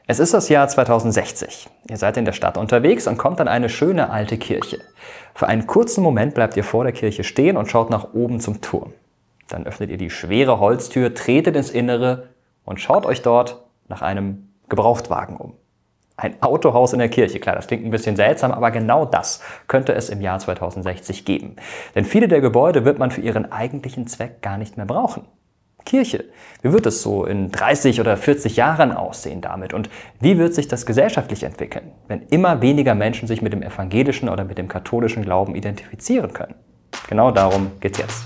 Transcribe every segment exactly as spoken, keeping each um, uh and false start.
Es ist das Jahr zweitausendsechzig. Ihr seid in der Stadt unterwegs und kommt an eine schöne alte Kirche. Für einen kurzen Moment bleibt ihr vor der Kirche stehen und schaut nach oben zum Turm. Dann öffnet ihr die schwere Holztür, tretet ins Innere und schaut euch dort nach einem Gebrauchtwagen um. Ein Autohaus in der Kirche. Klar, das klingt ein bisschen seltsam, aber genau das könnte es im Jahr zweitausendsechzig geben. Denn viele der Gebäude wird man für ihren eigentlichen Zweck gar nicht mehr brauchen. Kirche. Wie wird es so in dreißig oder vierzig Jahren aussehen damit? Und wie wird sich das gesellschaftlich entwickeln, wenn immer weniger Menschen sich mit dem evangelischen oder mit dem katholischen Glauben identifizieren können? Genau darum geht's jetzt.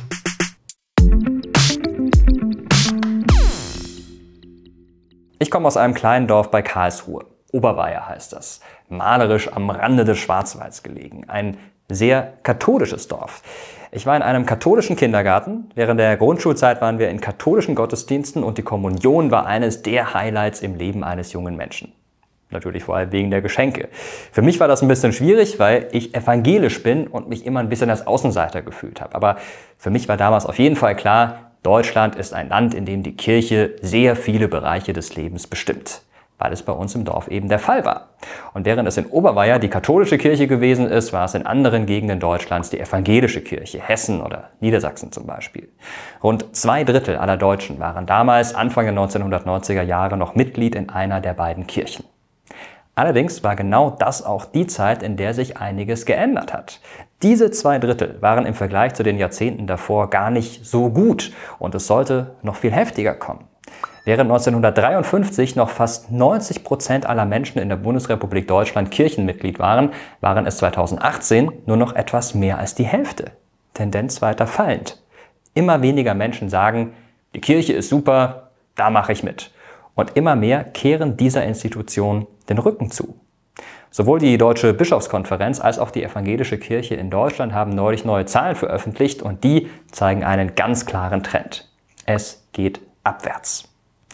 Ich komme aus einem kleinen Dorf bei Karlsruhe. Oberweier heißt das. Malerisch am Rande des Schwarzwalds gelegen. Ein sehr katholisches Dorf. Ich war in einem katholischen Kindergarten. Während der Grundschulzeit waren wir in katholischen Gottesdiensten und die Kommunion war eines der Highlights im Leben eines jungen Menschen. Natürlich vor allem wegen der Geschenke. Für mich war das ein bisschen schwierig, weil ich evangelisch bin und mich immer ein bisschen als Außenseiter gefühlt habe. Aber für mich war damals auf jeden Fall klar, Deutschland ist ein Land, in dem die Kirche sehr viele Bereiche des Lebens bestimmt. Weil es bei uns im Dorf eben der Fall war. Und während es in Oberweier die katholische Kirche gewesen ist, war es in anderen Gegenden Deutschlands die evangelische Kirche, Hessen oder Niedersachsen zum Beispiel. Rund zwei Drittel aller Deutschen waren damals, Anfang der neunzehnhundertneunziger Jahre, noch Mitglied in einer der beiden Kirchen. Allerdings war genau das auch die Zeit, in der sich einiges geändert hat. Diese zwei Drittel waren im Vergleich zu den Jahrzehnten davor gar nicht so gut und es sollte noch viel heftiger kommen. Während neunzehnhundertdreiundfünfzig noch fast neunzig Prozent aller Menschen in der Bundesrepublik Deutschland Kirchenmitglied waren, waren es zweitausendachtzehn nur noch etwas mehr als die Hälfte. Tendenz weiter fallend. Immer weniger Menschen sagen, die Kirche ist super, da mache ich mit. Und immer mehr kehren dieser Institution den Rücken zu. Sowohl die Deutsche Bischofskonferenz als auch die Evangelische Kirche in Deutschland haben neulich neue Zahlen veröffentlicht und die zeigen einen ganz klaren Trend. Es geht abwärts.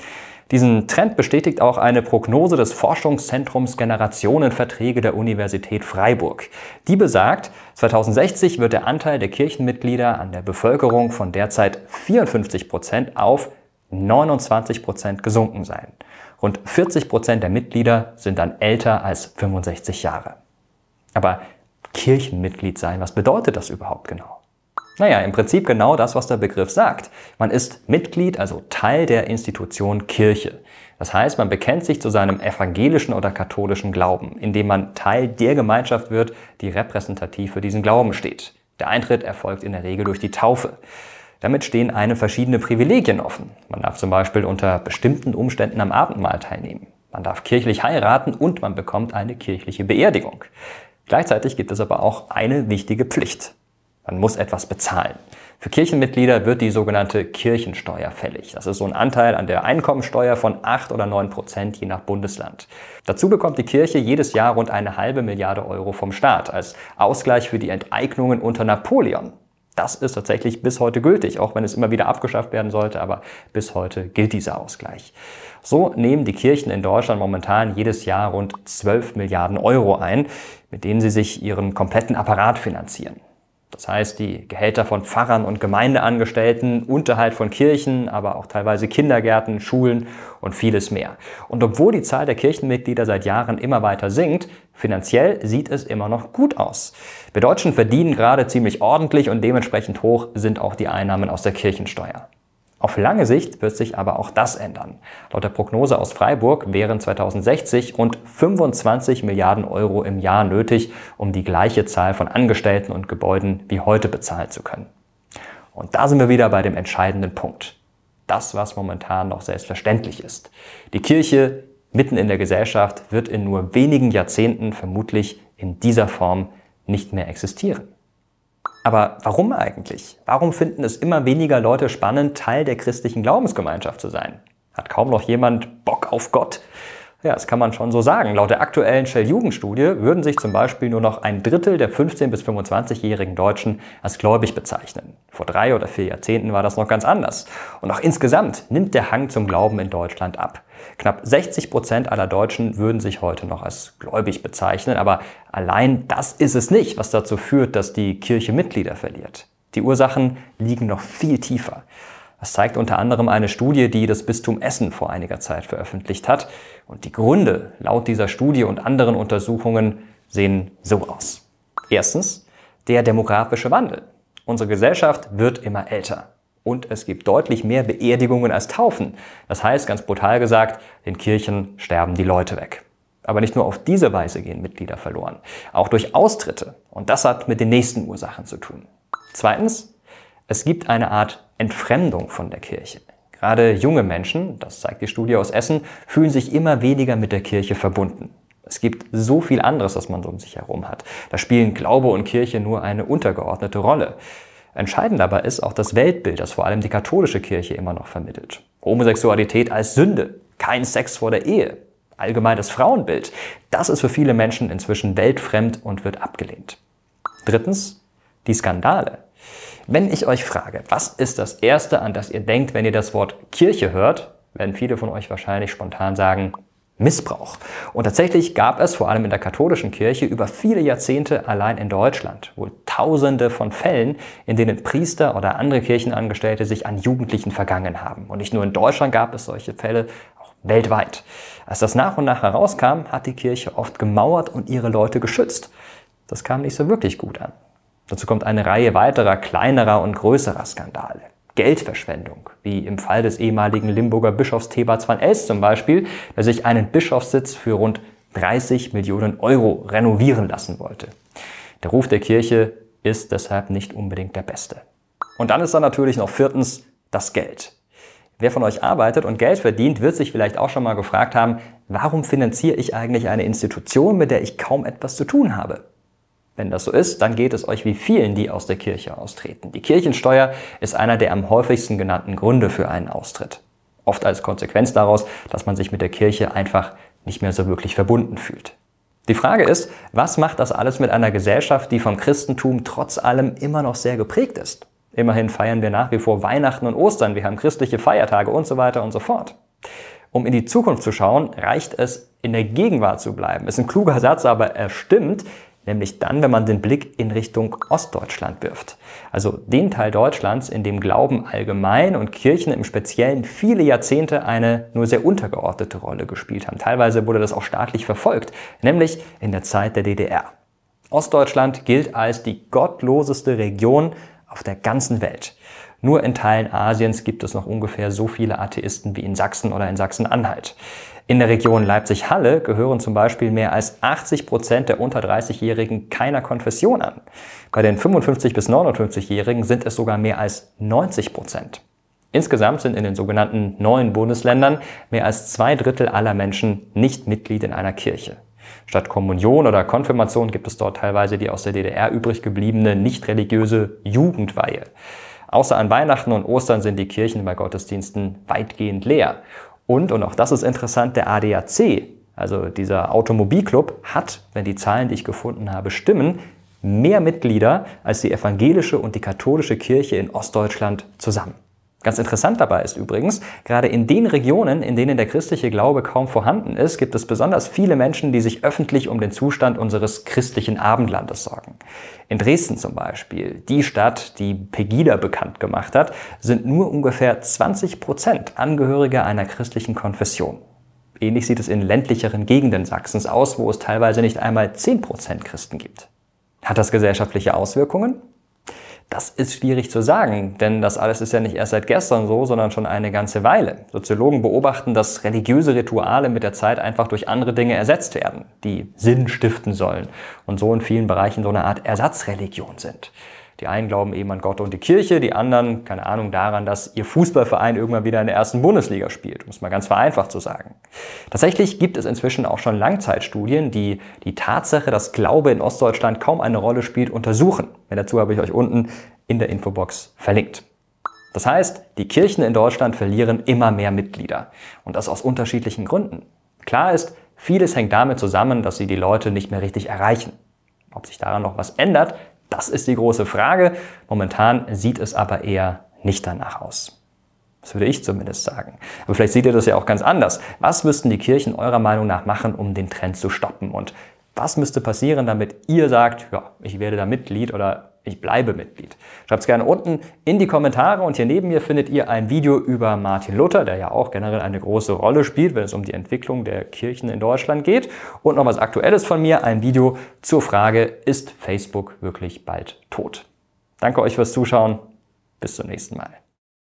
Diesen Trend bestätigt auch eine Prognose des Forschungszentrums Generationenverträge der Universität Freiburg. Die besagt, zweitausendsechzig wird der Anteil der Kirchenmitglieder an der Bevölkerung von derzeit vierundfünfzig Prozent auf neunundzwanzig Prozent gesunken sein. Rund vierzig Prozent der Mitglieder sind dann älter als fünfundsechzig Jahre. Aber Kirchenmitglied sein, was bedeutet das überhaupt genau? Naja, im Prinzip genau das, was der Begriff sagt. Man ist Mitglied, also Teil der Institution Kirche. Das heißt, man bekennt sich zu seinem evangelischen oder katholischen Glauben, indem man Teil der Gemeinschaft wird, die repräsentativ für diesen Glauben steht. Der Eintritt erfolgt in der Regel durch die Taufe. Damit stehen einem verschiedene Privilegien offen. Man darf zum Beispiel unter bestimmten Umständen am Abendmahl teilnehmen. Man darf kirchlich heiraten und man bekommt eine kirchliche Beerdigung. Gleichzeitig gibt es aber auch eine wichtige Pflicht. Man muss etwas bezahlen. Für Kirchenmitglieder wird die sogenannte Kirchensteuer fällig. Das ist so ein Anteil an der Einkommensteuer von acht oder neun Prozent je nach Bundesland. Dazu bekommt die Kirche jedes Jahr rund eine halbe Milliarde Euro vom Staat als Ausgleich für die Enteignungen unter Napoleon. Das ist tatsächlich bis heute gültig, auch wenn es immer wieder abgeschafft werden sollte, aber bis heute gilt dieser Ausgleich. So nehmen die Kirchen in Deutschland momentan jedes Jahr rund zwölf Milliarden Euro ein, mit denen sie sich ihren kompletten Apparat finanzieren. Das heißt, die Gehälter von Pfarrern und Gemeindeangestellten, Unterhalt von Kirchen, aber auch teilweise Kindergärten, Schulen und vieles mehr. Und obwohl die Zahl der Kirchenmitglieder seit Jahren immer weiter sinkt, finanziell sieht es immer noch gut aus. Wir Deutschen verdienen gerade ziemlich ordentlich und dementsprechend hoch sind auch die Einnahmen aus der Kirchensteuer. Auf lange Sicht wird sich aber auch das ändern. Laut der Prognose aus Freiburg wären zweitausendsechzig rund fünfundzwanzig Milliarden Euro im Jahr nötig, um die gleiche Zahl von Angestellten und Gebäuden wie heute bezahlen zu können. Und da sind wir wieder bei dem entscheidenden Punkt. Das, was momentan noch selbstverständlich ist. Die Kirche mitten in der Gesellschaft wird in nur wenigen Jahrzehnten vermutlich in dieser Form nicht mehr existieren. Aber warum eigentlich? Warum finden es immer weniger Leute spannend, Teil der christlichen Glaubensgemeinschaft zu sein? Hat kaum noch jemand Bock auf Gott? Ja, das kann man schon so sagen. Laut der aktuellen Shell-Jugendstudie würden sich zum Beispiel nur noch ein Drittel der fünfzehn- bis fünfundzwanzigjährigen Deutschen als gläubig bezeichnen. Vor drei oder vier Jahrzehnten war das noch ganz anders. Und auch insgesamt nimmt der Hang zum Glauben in Deutschland ab. Knapp sechzig Prozent aller Deutschen würden sich heute noch als gläubig bezeichnen, aber allein das ist es nicht, was dazu führt, dass die Kirche Mitglieder verliert. Die Ursachen liegen noch viel tiefer. Das zeigt unter anderem eine Studie, die das Bistum Essen vor einiger Zeit veröffentlicht hat. Und die Gründe laut dieser Studie und anderen Untersuchungen sehen so aus. Erstens, der demografische Wandel. Unsere Gesellschaft wird immer älter. Und es gibt deutlich mehr Beerdigungen als Taufen. Das heißt, ganz brutal gesagt, in Kirchen sterben die Leute weg. Aber nicht nur auf diese Weise gehen Mitglieder verloren, auch durch Austritte. Und das hat mit den nächsten Ursachen zu tun. Zweitens, es gibt eine Art Entfremdung von der Kirche. Gerade junge Menschen, das zeigt die Studie aus Essen, fühlen sich immer weniger mit der Kirche verbunden. Es gibt so viel anderes, das man so um sich herum hat. Da spielen Glaube und Kirche nur eine untergeordnete Rolle. Entscheidend dabei ist auch das Weltbild, das vor allem die katholische Kirche immer noch vermittelt. Homosexualität als Sünde, kein Sex vor der Ehe, allgemein das Frauenbild. Das ist für viele Menschen inzwischen weltfremd und wird abgelehnt. Drittens, die Skandale. Wenn ich euch frage, was ist das Erste, an das ihr denkt, wenn ihr das Wort Kirche hört, werden viele von euch wahrscheinlich spontan sagen, Missbrauch. Und tatsächlich gab es vor allem in der katholischen Kirche über viele Jahrzehnte allein in Deutschland wohl Tausende von Fällen, in denen Priester oder andere Kirchenangestellte sich an Jugendlichen vergangen haben. Und nicht nur in Deutschland gab es solche Fälle, auch weltweit. Als das nach und nach herauskam, hat die Kirche oft gemauert und ihre Leute geschützt. Das kam nicht so wirklich gut an. Dazu kommt eine Reihe weiterer, kleinerer und größerer Skandale. Geldverschwendung, wie im Fall des ehemaligen Limburger Bischofs Thebats van Els zum Beispiel, der sich einen Bischofssitz für rund dreißig Millionen Euro renovieren lassen wollte. Der Ruf der Kirche ist deshalb nicht unbedingt der beste. Und dann ist da natürlich noch viertens das Geld. Wer von euch arbeitet und Geld verdient, wird sich vielleicht auch schon mal gefragt haben, warum finanziere ich eigentlich eine Institution, mit der ich kaum etwas zu tun habe? Wenn das so ist, dann geht es euch wie vielen, die aus der Kirche austreten. Die Kirchensteuer ist einer der am häufigsten genannten Gründe für einen Austritt. Oft als Konsequenz daraus, dass man sich mit der Kirche einfach nicht mehr so wirklich verbunden fühlt. Die Frage ist, was macht das alles mit einer Gesellschaft, die vom Christentum trotz allem immer noch sehr geprägt ist? Immerhin feiern wir nach wie vor Weihnachten und Ostern, wir haben christliche Feiertage und so weiter und so fort. Um in die Zukunft zu schauen, reicht es, in der Gegenwart zu bleiben. Ist ein kluger Satz, aber er stimmt. Nämlich dann, wenn man den Blick in Richtung Ostdeutschland wirft. Also den Teil Deutschlands, in dem Glauben allgemein und Kirchen im Speziellen viele Jahrzehnte eine nur sehr untergeordnete Rolle gespielt haben. Teilweise wurde das auch staatlich verfolgt, nämlich in der Zeit der D D R. Ostdeutschland gilt als die gottloseste Region auf der ganzen Welt. Nur in Teilen Asiens gibt es noch ungefähr so viele Atheisten wie in Sachsen oder in Sachsen-Anhalt. In der Region Leipzig-Halle gehören zum Beispiel mehr als achtzig Prozent der unter dreißigjährigen keiner Konfession an. Bei den fünfundfünfzig- bis neunundfünfzigjährigen sind es sogar mehr als neunzig Prozent. Insgesamt sind in den sogenannten neuen Bundesländern mehr als zwei Drittel aller Menschen nicht Mitglied in einer Kirche. Statt Kommunion oder Konfirmation gibt es dort teilweise die aus der D D R übrig gebliebene nicht religiöse Jugendweihe. Außer an Weihnachten und Ostern sind die Kirchen bei Gottesdiensten weitgehend leer. Und, und auch das ist interessant, der A D A C, also dieser Automobilclub, hat, wenn die Zahlen, die ich gefunden habe, stimmen, mehr Mitglieder als die evangelische und die katholische Kirche in Ostdeutschland zusammen. Ganz interessant dabei ist übrigens, gerade in den Regionen, in denen der christliche Glaube kaum vorhanden ist, gibt es besonders viele Menschen, die sich öffentlich um den Zustand unseres christlichen Abendlandes sorgen. In Dresden zum Beispiel, die Stadt, die Pegida bekannt gemacht hat, sind nur ungefähr zwanzig Prozent Angehörige einer christlichen Konfession. Ähnlich sieht es in ländlicheren Gegenden Sachsens aus, wo es teilweise nicht einmal zehn Prozent Christen gibt. Hat das gesellschaftliche Auswirkungen? Das ist schwierig zu sagen, denn das alles ist ja nicht erst seit gestern so, sondern schon eine ganze Weile. Soziologen beobachten, dass religiöse Rituale mit der Zeit einfach durch andere Dinge ersetzt werden, die Sinn stiften sollen und so in vielen Bereichen so eine Art Ersatzreligion sind. Die einen glauben eben an Gott und die Kirche, die anderen, keine Ahnung, daran, dass ihr Fußballverein irgendwann wieder in der ersten Bundesliga spielt, um es mal ganz vereinfacht zu sagen. Tatsächlich gibt es inzwischen auch schon Langzeitstudien, die die Tatsache, dass Glaube in Ostdeutschland kaum eine Rolle spielt, untersuchen. Mehr dazu habe ich euch unten in der Infobox verlinkt. Das heißt, die Kirchen in Deutschland verlieren immer mehr Mitglieder. Und das aus unterschiedlichen Gründen. Klar ist, vieles hängt damit zusammen, dass sie die Leute nicht mehr richtig erreichen. Ob sich daran noch was ändert, das ist die große Frage. Momentan sieht es aber eher nicht danach aus. Das würde ich zumindest sagen. Aber vielleicht seht ihr das ja auch ganz anders. Was müssten die Kirchen eurer Meinung nach machen, um den Trend zu stoppen? Und was müsste passieren, damit ihr sagt, ja, ich werde da Mitglied oder ich bleibe Mitglied? Schreibt es gerne unten in die Kommentare und hier neben mir findet ihr ein Video über Martin Luther, der ja auch generell eine große Rolle spielt, wenn es um die Entwicklung der Kirchen in Deutschland geht. Und noch was Aktuelles von mir, ein Video zur Frage, ist Facebook wirklich bald tot? Danke euch fürs Zuschauen, bis zum nächsten Mal.